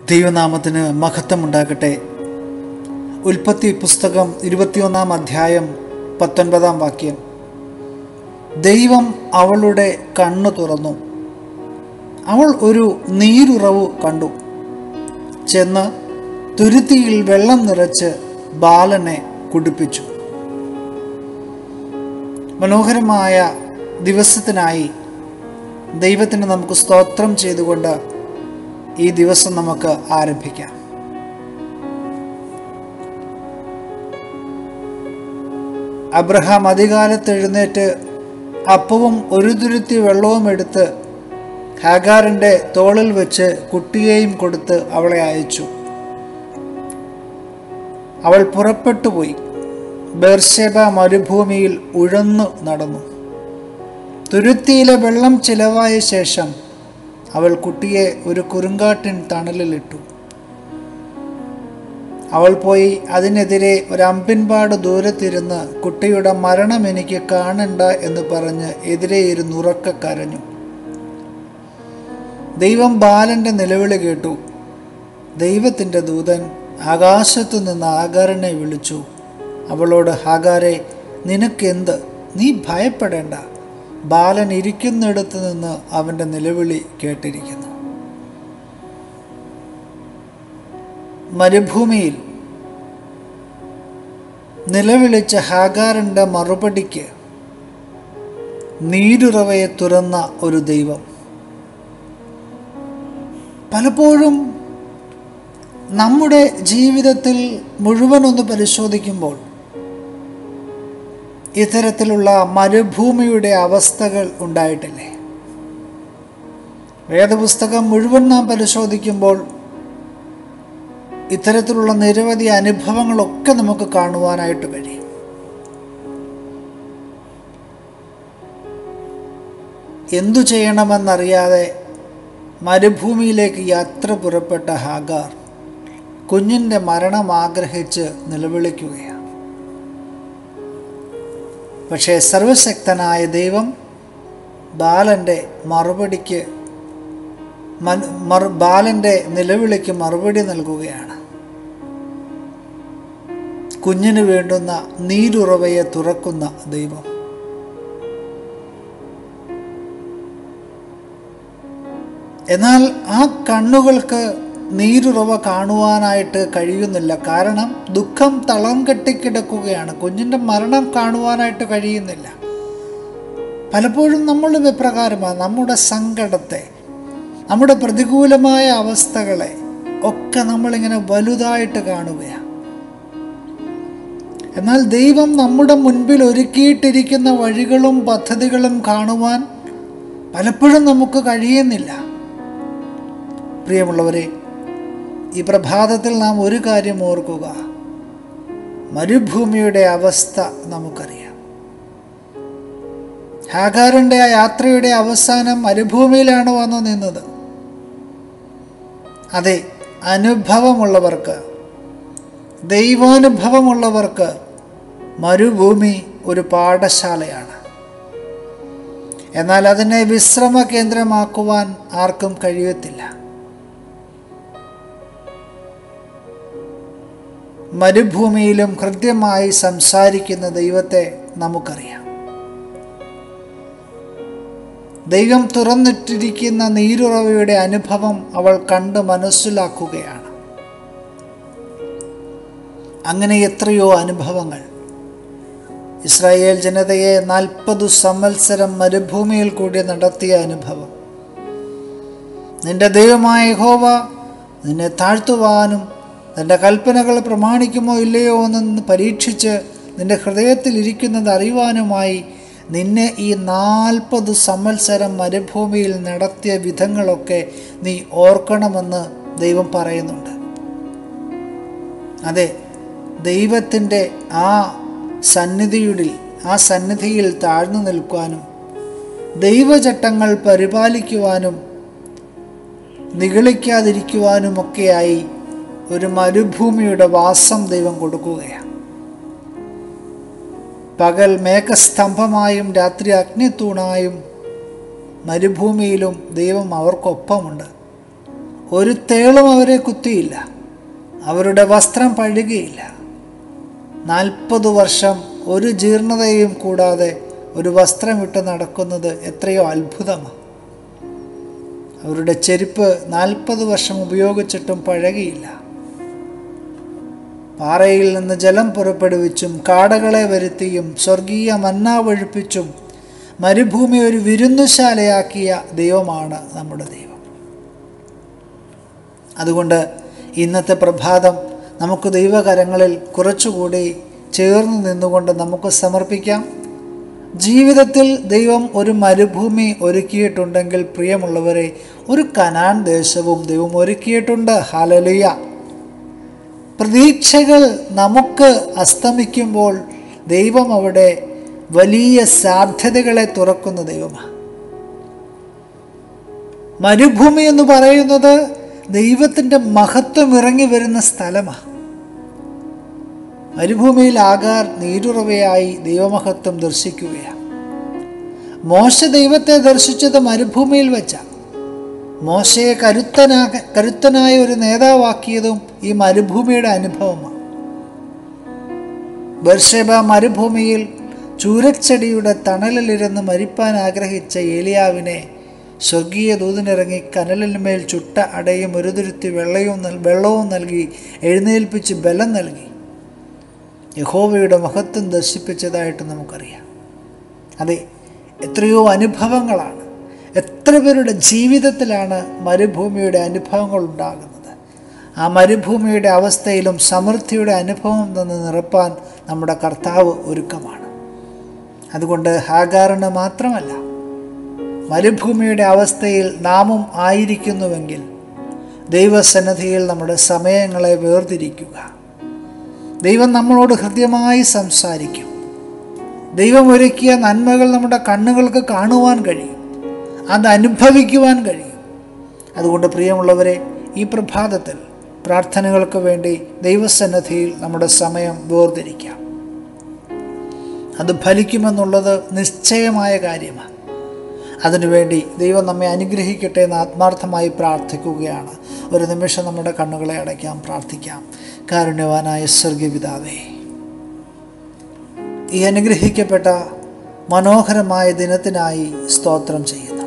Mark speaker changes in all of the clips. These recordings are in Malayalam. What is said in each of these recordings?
Speaker 1: ദൈവനാമത്തിന് മഹത്വമുണ്ടാകട്ടെ. ഉൽപ്പത്തി പുസ്തകം 21-ാം അധ്യായം 19-ാം വാക്യം. ദൈവം അവളുടെ കണ്ണു തുറന്നു, അവൾ ഒരു നീരുറവ് കണ്ടു. ചെന്ന് തുരുത്തിയിൽ വെള്ളം നിറച്ച് ബാലനെ കുടിപ്പിച്ചു. മനോഹരമായ ദിവസത്തിനായി ദൈവത്തിന് നമുക്ക് സ്തോത്രം ചെയ്തുകൊണ്ട് ഈ ദിവസം നമുക്ക് ആരംഭിക്കാം. അബ്രഹാം അതികാലത്ത് എഴുന്നേറ്റ് അപ്പവും ഒരു തുരുത്തി വെള്ളവും എടുത്ത് ഹാഗാറിൻ്റെ തോളിൽ വെച്ച് കുട്ടിയെയും കൊടുത്ത് അവളെ അയച്ചു. അവൾ പുറപ്പെട്ടുപോയി ബേർശേബ മരുഭൂമിയിൽ ഉഴന്നു നടന്നു. തുരുത്തിയിലെ വെള്ളം ചിലവായ ശേഷം അവൾ കുട്ടിയെ ഒരു കുറുങ്കാട്ടിൻ തണലിലിട്ടു. അവൾ പോയി അതിനെതിരെ ഒരു അമ്പിൻപാട് ദൂരത്തിരുന്ന് കുട്ടിയുടെ മരണം എനിക്ക് കാണണ്ട എന്ന് പറഞ്ഞ് എതിരെ ഇരുന്ന് ഉറക്കെ കരഞ്ഞു. ദൈവം ബാലൻ്റെ നിലവിളി കേട്ടു. ദൈവത്തിൻ്റെ ദൂതൻ ആകാശത്തു നിന്ന് ഹാഗാറിനെ വിളിച്ചു. അവളോട്, ഹാഗാരെ, നിനക്കെന്ത്? നീ ഭയപ്പെടേണ്ട. ബാലൻ ഇരിക്കുന്നിടത്ത് നിന്ന് അവൻ്റെ നിലവിളി കേട്ടിരിക്കുന്നു. മരുഭൂമിയിൽ നിലവിളിച്ച ഹാഗാറിൻ്റെ മറുപടിക്ക് നീരുറവയെ തുറന്ന ഒരു ദൈവം. പലപ്പോഴും നമ്മുടെ ജീവിതത്തിൽ മുഴുവനൊന്ന് പരിശോധിക്കുമ്പോൾ ഇത്തരത്തിലുള്ള മരുഭൂമിയുടെ അവസ്ഥകൾ ഉണ്ടായിട്ടില്ലേ? വേദപുസ്തകം മുഴുവൻ നാം പരിശോധിക്കുമ്പോൾ ഇത്തരത്തിലുള്ള നിരവധി അനുഭവങ്ങളൊക്കെ നമുക്ക് കാണുവാനായിട്ട് കഴിയും. എന്തു ചെയ്യണമെന്നറിയാതെ മരുഭൂമിയിലേക്ക് യാത്ര പുറപ്പെട്ട ഹാഗാർ കുഞ്ഞിൻ്റെ മരണം ആഗ്രഹിച്ച് നിലവിളിക്കുകയാണ്. പക്ഷേ സർവശക്തനായ ദൈവം ബാലൻ്റെ നിലവിളിക്ക് മറുപടി നൽകുകയാണ്. കുഞ്ഞിന് വേണ്ടുന്ന നീരുറവയെ തുറക്കുന്ന ദൈവം. എന്നാൽ ആ കണ്ണുകൾക്ക് നീരുറവ കാണുവാനായിട്ട് കഴിയുന്നില്ല. കാരണം ദുഃഖം തളം കെട്ടിക്കിടക്കുകയാണ്. കുഞ്ഞിൻ്റെ മരണം കാണുവാനായിട്ട് കഴിയുന്നില്ല. പലപ്പോഴും നമ്മൾ ഇപ്രകാരമാണ് നമ്മുടെ സങ്കടത്തെ, നമ്മുടെ പ്രതികൂലമായ അവസ്ഥകളെ ഒക്കെ നമ്മളിങ്ങനെ വലുതായിട്ട് കാണുകയാണ്. എന്നാൽ ദൈവം നമ്മുടെ മുൻപിൽ ഒരുക്കിയിട്ടിരിക്കുന്ന വഴികളും പദ്ധതികളും കാണുവാൻ പലപ്പോഴും നമുക്ക് കഴിയുന്നില്ല. പ്രിയമുള്ളവരെ, ഈ പ്രഭാതത്തിൽ നാം ഒരു കാര്യം ഓർക്കുക. മരുഭൂമിയുടെ അവസ്ഥ നമുക്കറിയാം. ഹാഗാറിൻ്റെ ആ യാത്രയുടെ അവസാനം മരുഭൂമിയിലാണ് വന്നു നിന്നത്. അതെ, അനുഭവമുള്ളവർക്ക്, ദൈവാനുഭവമുള്ളവർക്ക് മരുഭൂമി ഒരു പാഠശാലയാണ്. എന്നാൽ അതിനെ വിശ്രമ കേന്ദ്രമാക്കുവാൻ ആർക്കും കഴിയത്തില്ല. മരുഭൂമിയിലും ഹൃദ്യമായി സംസാരിക്കുന്ന ദൈവത്തെ നമുക്കറിയാം. ദൈവം തുറന്നിട്ടിരിക്കുന്ന നീരുറവയുടെ അനുഭവം അവൾ കണ്ട് മനസ്സിലാക്കുകയാണ്. അങ്ങനെ എത്രയോ അനുഭവങ്ങൾ. ഇസ്രായേൽ ജനതയെ 40 സംവത്സരം മരുഭൂമിയിൽ കൂടി നടത്തിയ അനുഭവം. നിന്റെ ദൈവമായ യഹോവ നിന്നെ താഴ്ത്തുവാനും നിന്റെ കൽപ്പനകൾ പ്രമാണിക്കുമോ ഇല്ലയോ എന്ന് പരീക്ഷിച്ച് നിന്റെ ഹൃദയത്തിൽ ഇരിക്കുന്നത് അറിയുവാനുമായി നിന്നെ ഈ 40 സംവത്സരം മരുഭൂമിയിൽ നടത്തിയ വിധങ്ങളൊക്കെ നീ ഓർക്കണമെന്ന് ദൈവം പറയുന്നുണ്ട്. അതെ, ദൈവത്തിൻ്റെ ആ സന്നിധിയിൽ താഴ്ന്നു നിൽക്കുവാനും ദൈവചട്ടങ്ങൾ പരിപാലിക്കുവാനും നിഗളിക്കാതിരിക്കുവാനുമൊക്കെയായി ഒരു മരുഭൂമിയുടെ വാസം ദൈവം കൊടുക്കുകയാണ്. പകൽ മേഘസ്തംഭമായും രാത്രി അഗ്നിത്തൂണായും മരുഭൂമിയിലും ദൈവം അവർക്കൊപ്പമുണ്ട്. ഒരു തേളും അവരെ കുത്തിയില്ല, അവരുടെ വസ്ത്രം പഴുകിയില്ല. 40 വർഷം ഒരു ജീർണതയും കൂടാതെ ഒരു വസ്ത്രം ഇട്ട് നടക്കുന്നത് എത്രയോ അത്ഭുതമാണ്. അവരുടെ ചെരുപ്പ് 40 വർഷം ഉപയോഗിച്ചിട്ടും പഴകിയില്ല. പാറയിൽ നിന്ന് ജലം പുറപ്പെടുവിച്ചും കാടകളെ വരുത്തിയും സ്വർഗീയ മന്ന ഒഴിപ്പിച്ചും മരുഭൂമി ഒരു വിരുന്നുശാലയാക്കിയ ദൈവമാണ് നമ്മുടെ ദൈവം. അതുകൊണ്ട് ഇന്നത്തെ പ്രഭാതം നമുക്ക് ദൈവകരങ്ങളിൽ കുറച്ചുകൂടി ചേർന്ന് നിന്നുകൊണ്ട് നമുക്ക് സമർപ്പിക്കാം. ജീവിതത്തിൽ ദൈവം ഒരു മരുഭൂമി ഒരുക്കിയിട്ടുണ്ടെങ്കിൽ പ്രിയമുള്ളവരെ, ഒരു കനാൻ ദേശവും ദൈവം ഒരുക്കിയിട്ടുണ്ട്. ഹല്ലേലൂയ. പ്രതീക്ഷകൾ നമുക്ക് അസ്തമിക്കുമ്പോൾ ദൈവം അവിടെ വലിയ സാധ്യതകളെ തുറക്കുന്ന ദൈവമാണ്. മരുഭൂമി എന്ന് പറയുന്നത് ദൈവത്തിൻ്റെ മഹത്വം ഇറങ്ങി വരുന്ന സ്ഥലമാണ്. മരുഭൂമിയിൽ ആഗാർ നീരുറവയായി ദൈവമഹത്വം ദർശിക്കുകയാണ്. മോശ ദൈവത്തെ ദർശിച്ചത് മരുഭൂമിയിൽ വെച്ചാണ്. മോശയെ കരുത്തനായ ഒരു നേതാവാക്കിയതും ഈ മരുഭൂമിയുടെ അനുഭവമാണ്. ബർശേബ മരുഭൂമിയിൽ ചൂരച്ചെടിയുടെ തണലിലിരുന്ന് മരിപ്പാൻ ആഗ്രഹിച്ച ഏലിയാവിനെ സ്വർഗീയ ദൂതനിറങ്ങി കനലിന്മേൽ ചുട്ട അടയും ഒരു തുരുത്തി വെള്ളവും നൽകി എഴുന്നേൽപ്പിച്ച് ബലം നൽകി യഹോവയുടെ മഹത്വം ദർശിപ്പിച്ചതായിട്ട് നമുക്കറിയാം. അതെ, എത്രയോ അനുഭവങ്ങളാണ്, എത്ര പേരുടെ ജീവിതത്തിലാണ് മരുഭൂമിയുടെ അനുഭവങ്ങൾ ഉണ്ടാകുന്നത്. ആ മരുഭൂമിയുടെ അവസ്ഥയിലും സമൃദ്ധിയുടെ അനുഭവം നിന്ന് നിറപ്പാൻ നമ്മുടെ കർത്താവ് ഒരുക്കമാണ്. അതുകൊണ്ട് ഹാഗാറിന് മാത്രമല്ല, മരുഭൂമിയുടെ അവസ്ഥയിൽ നാമും ആയിരിക്കുന്നുവെങ്കിൽ ദൈവസന്നിധിയിൽ നമ്മുടെ സമയങ്ങളെ വേർതിരിക്കുക. ദൈവം നമ്മളോട് ഹൃദ്യമായി സംസാരിക്കും. ദൈവം ഒരുക്കിയ നന്മകൾ നമ്മുടെ കണ്ണുകൾക്ക് കാണുവാൻ കഴിയും, അത് അനുഭവിക്കുവാൻ കഴിയും. അതുകൊണ്ട് പ്രിയമുള്ളവരെ, ഈ പ്രഭാതത്തിൽ പ്രാർത്ഥനകൾക്ക് വേണ്ടി ദൈവസന്നിധിയിൽ നമ്മുടെ സമയം വേർതിരിക്കാം. അത് ഫലിക്കുമെന്നുള്ളത് നിശ്ചയമായ കാര്യമാണ്. അതിനുവേണ്ടി ദൈവം നമ്മെ അനുഗ്രഹിക്കട്ടെ എന്ന് ആത്മാർത്ഥമായി പ്രാർത്ഥിക്കുകയാണ്. ഒരു നിമിഷം നമ്മുടെ കണ്ണുകളെ അടയ്ക്കാം, പ്രാർത്ഥിക്കാം. കാരുണ്യവാനായ സ്വർഗീയ പിതാവേ, ഈ അനുഗ്രഹിക്കപ്പെട്ട മനോഹരമായ ദിനത്തിനായി സ്തോത്രം ചെയ്യുന്നു.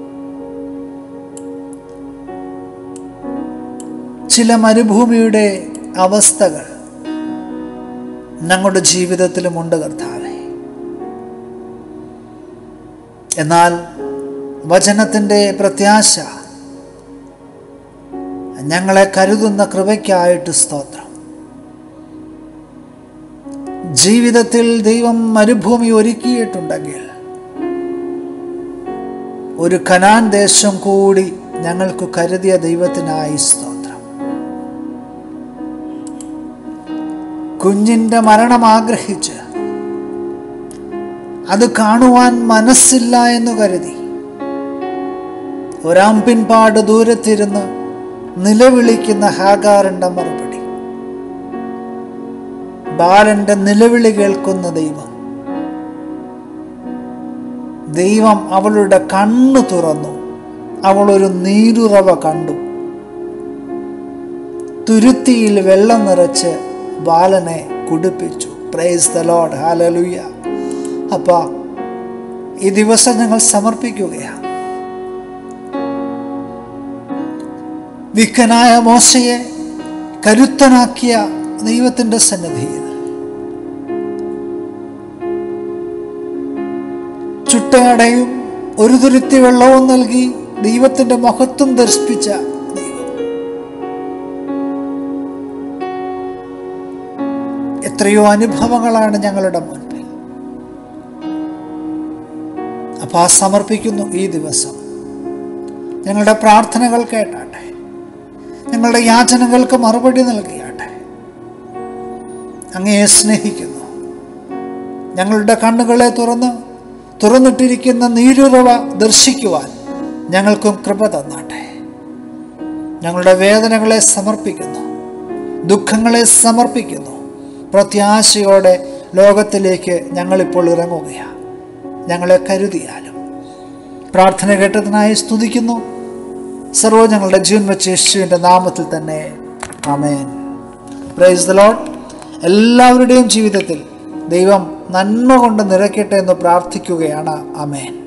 Speaker 1: ചില മരുഭൂമിയുടെ അവസ്ഥകൾ ഞങ്ങളുടെ ജീവിതത്തിലുമുണ്ട് കർത്താവേ. എന്നാൽ വചനത്തിൻ്റെ പ്രത്യാശ ഞങ്ങളെ കരുതുന്ന കൃപയ്ക്കായിട്ട് സ്തോത്രം. ജീവിതത്തിൽ ദൈവം മരുഭൂമി ഒരുക്കിയിട്ടുണ്ടെങ്കിൽ ഒരു കനാൻ ദേശം കൂടി ഞങ്ങൾക്ക് കരുതിയ ദൈവത്തിനായി സ്തോത്രം. കുഞ്ഞിൻ്റെ മരണം ആഗ്രഹിച്ച് അത് കാണുവാൻ മനസ്സില്ല എന്ന് കരുതി ഒരമ്പിൻപാട് ദൂരത്തിരുന്ന് നിലവിളിക്കുന്ന ഹാഗാറിന്റെ മറുപടി, ബാലന്റെ നിലവിളി കേൾക്കുന്ന ദൈവം അവളുടെ കണ്ണു തുറന്നു. അവളൊരു നീരുറവ കണ്ടു. തുരുത്തിയിൽ വെള്ളം നിറച്ച് ബാലനെ കുടിപ്പിച്ചു. Praise the lord, hallelujah. അപ്പാ, ഈ ദിവസം ഞങ്ങൾ സമർപ്പിക്കുകയാണ്. വിക്കനായ മോശയെ കരുത്തനാക്കിയ ദൈവത്തിൻ്റെ സന്നിധിയിൽ ചുട്ടയടയും ഒരു തുരുത്തി വെള്ളവും നൽകി ദൈവത്തിൻ്റെ മഹത്വം ദർശിപ്പിച്ച ദൈവം എത്രയോ അനുഭവങ്ങളാണ് ഞങ്ങളുടെ മുൻപിൽ. അപ്പോൾ ആ സമർപ്പിക്കുന്നു ഈ ദിവസം. ഞങ്ങളുടെ പ്രാർത്ഥനകൾ കേട്ടാട്ടെ, ഞങ്ങളുടെ യാചനകൾക്ക് മറുപടി നൽകിയാട്ടെ. അങ്ങയെ സ്നേഹിക്കുന്നു. ഞങ്ങളുടെ കണ്ണുകളെ തുറന്നിട്ടിരിക്കുന്ന നീരുറവ ദർശിക്കുവാൻ ഞങ്ങൾക്കും കൃപ തന്നാട്ടെ. ഞങ്ങളുടെ വേദനകളെ സമർപ്പിക്കുന്നു, ദുഃഖങ്ങളെ സമർപ്പിക്കുന്നു. പ്രത്യാശയോടെ ലോകത്തിലേക്ക് ഞങ്ങളിപ്പോൾ ഇറങ്ങുകയാണ്. ഞങ്ങളെ കരുതിയാലും പ്രാർത്ഥന കേട്ടതിനായി സ്തുതിക്കുന്നു. സർവ്വം ഞങ്ങളുടെ ജീവൻ വെച്ച യേശുവിൻ്റെ നാമത്തിൽ തന്നെ. ആമേൻ. Praise the lord. എല്ലാവരുടെയും ജീവിതത്തിൽ ദൈവം നന്മ കൊണ്ട് നിറയ്ക്കട്ടെ എന്ന് പ്രാർത്ഥിക്കുകയാണ്. ആമേൻ.